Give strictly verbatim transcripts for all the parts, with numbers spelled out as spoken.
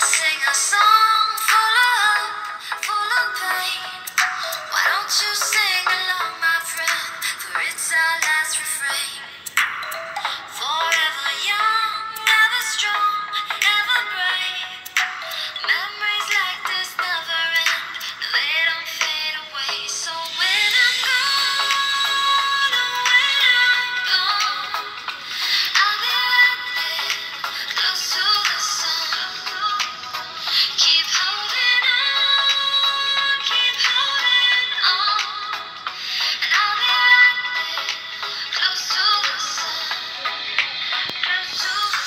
Sing a song full of hope, full of pain. Why don't you sing along, my friend? For it's our last refrain. Forever young, ever strong, ever brave. Memories like this never end. No, they don't fade away. So when I'm gone, oh, when I'm gone, I'll be right there, close to the sun. Keep holding on, keep holding on, and I'll be right there, close to the sun, close to the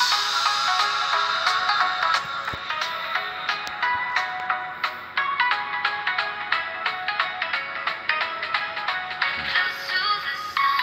sun, close to the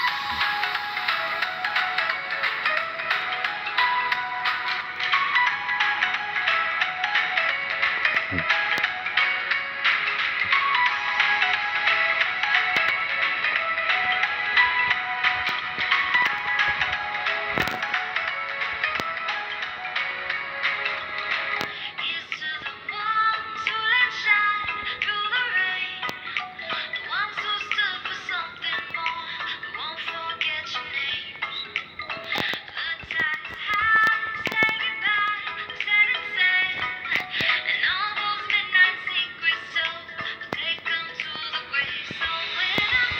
Here's to the ones who let shine through the rain, the ones who stood for something more. We won't forget your names. The tide is high, say goodbye, setting sail, and all those midnight secrets told, but take 'em to the grave. So when I'm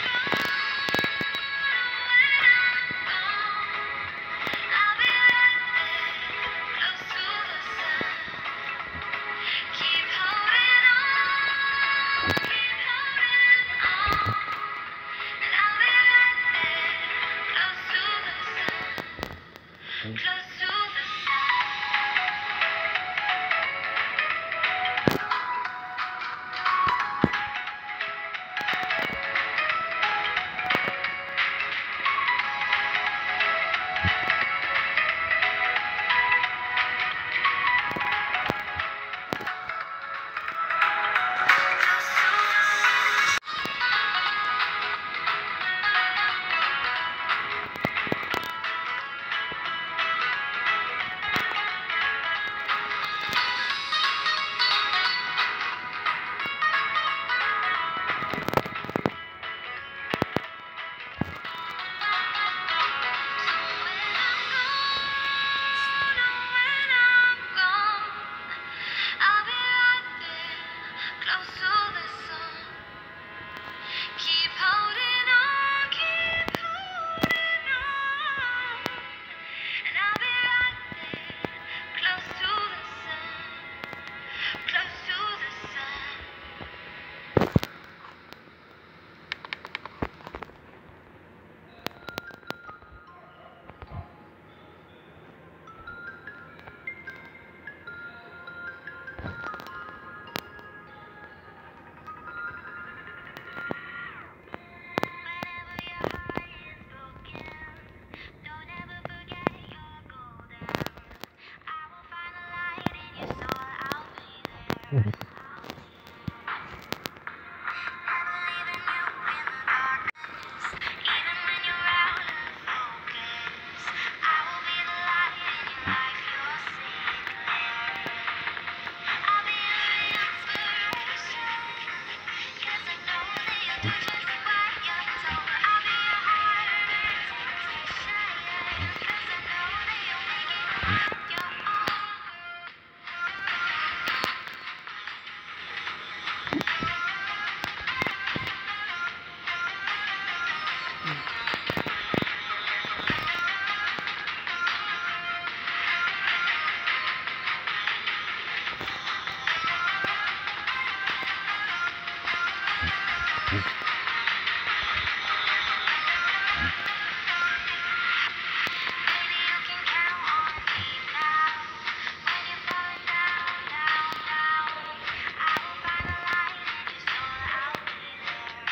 gone, when I'm gone, I'll be right there, close to the sun. Keep holding on, keep holding on, and I'll be right there, close to the sun, close to the Keep holding on, keep holding on, and I'll be right there, close to the sun, close to the sun. Whenever your heart is broken, don't ever forget you're golden. I will find the light in your soul, I'll be there. Never leaving you in the darkness, even when you're out of focus. I will be the light in your life, you'll see it clear. I'll be your inspiration, 'cause I know that you'll do just what you're told. I'll be your heart and temptation, 'cause I know that you'll make it on your own. Baby, you can count on me now. When you're falling down, down, down, I will find the light in your soul, I'll be there.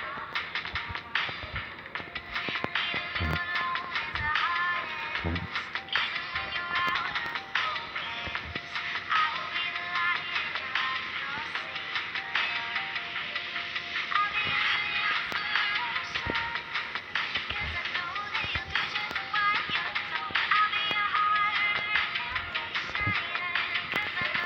Leaving you alone is the hardest, even when you're out of focus. I will be the light in your life, you'll see it clear. I'll be your inspiration, 'cause I know that you'll do just what you're told. I'll be your heart and temptation, 'cause I